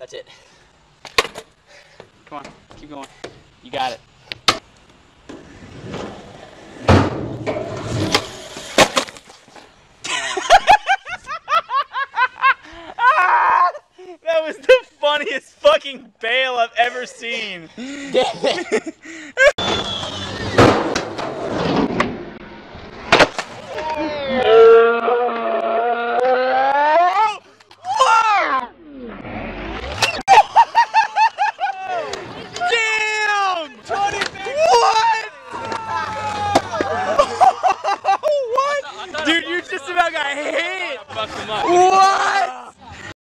That's it. Come on, keep going. You got it. That was the funniest fucking bail I've ever seen.